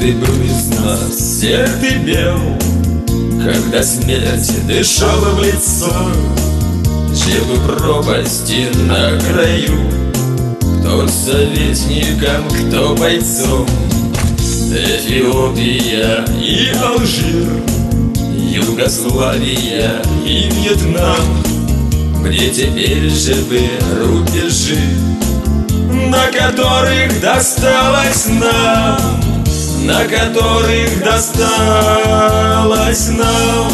Каждый был из нас серд и бел, когда смерть дышала в лицо. Жил в пропасти на краю, кто советником, кто бойцом. Эфиопия и Алжир, Югославия и Вьетнам, где теперь живы рубежи, на которых досталось нам, на которых досталось нам.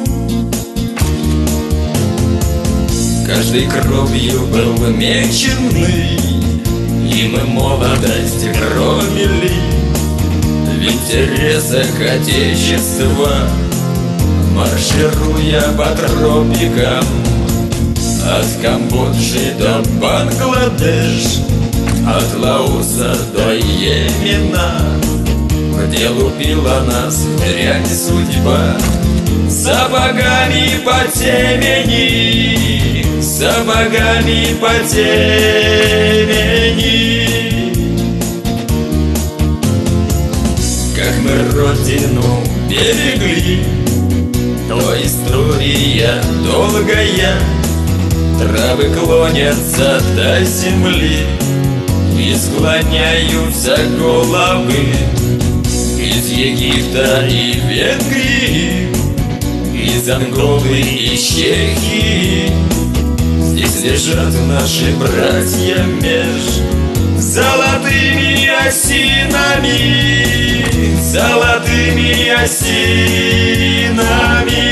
Каждой кровью был вмеченный, и мы молодость громили в интересах Отечества, маршируя по тропикам от Камбоджи до Бангладеш, от Лаоса до Йемена, где лупила нас дрянь судьба сапогами по темени, сапогами по темени. Как мы родину берегли, то история долгая. Травы клонятся до земли и склоняются головы. Из Египта и Венгрии, из Анголы и Чехии здесь лежат наши братья меж золотыми осинами, золотыми осинами.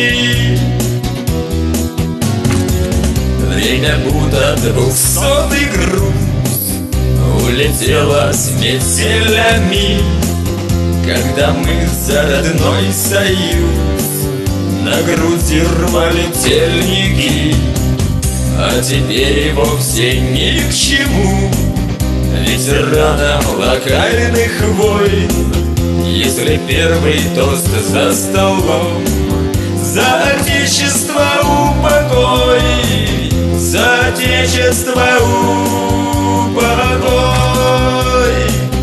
Время будто 200-й груз улетело с метелями, когда мы за родной союз на груди рвали тельники. А теперь вовсе ни к чему ветеранам локальных войн, если первый тост за столом за Отечество упокой, за Отечество упокой.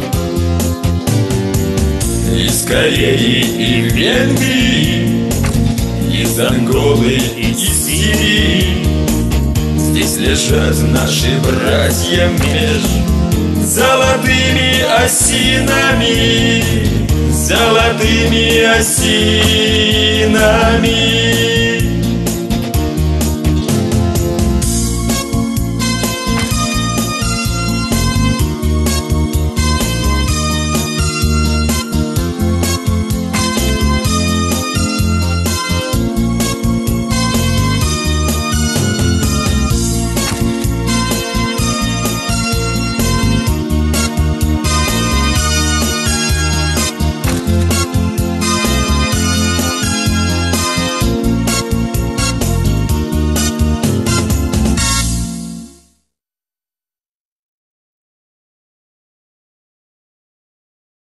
Из Кореи и Венгрии, из Анголы и Сирии здесь лежат наши братья меж золотыми осинами, золотыми осинами.